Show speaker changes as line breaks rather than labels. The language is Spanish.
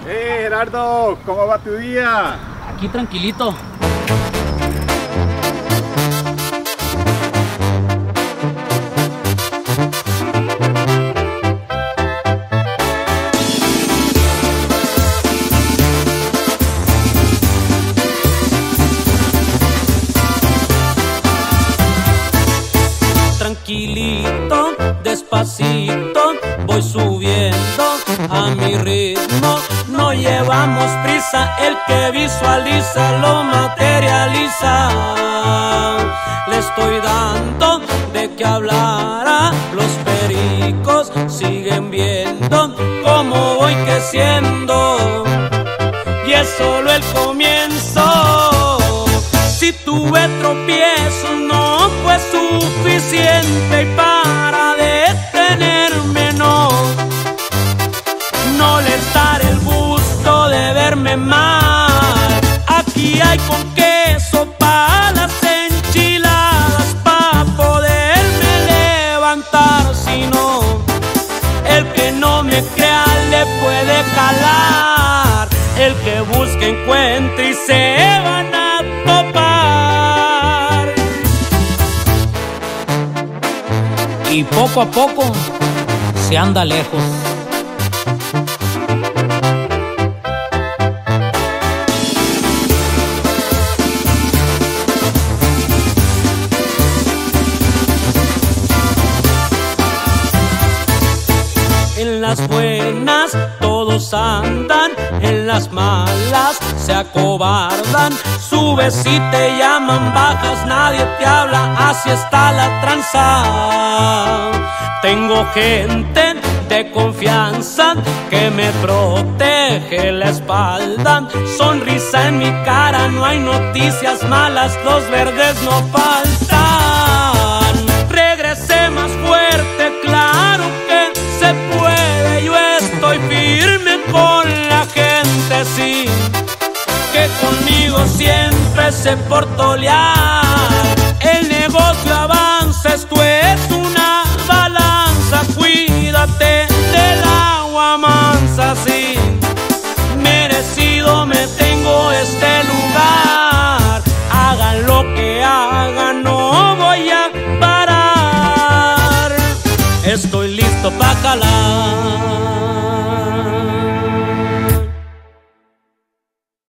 Gerardo, ¿cómo va tu día?
Aquí tranquilito.
Tranquilito, despacito, voy subiendo a mi ritmo. No llevamos prisa, el que visualiza lo materializa. Le estoy dando de qué hablar, los pericos siguen viendo cómo voy creciendo. Y es solo el comienzo. Si tuve tropiezos no fue suficiente, y para detenerme no les daré el gusto de verme mal. Aquí hay con queso para las enchiladas, pa' poderme levantar. Si no, el que no me crea le puede calar. El que busque encuentre y se van a topar.
Y poco a poco se anda lejos.
En las buenas todos andan, en las malas se acobardan. Subes y te llaman, bajas, nadie te habla, así está la tranza. Tengo gente de confianza que me protege la espalda. Sonrisa en mi cara, no hay noticias malas, los verdes no faltan. Regresé más fuerte, claro que se puede. Yo estoy firme con la gente, sí, que conmigo siempre se portó leal.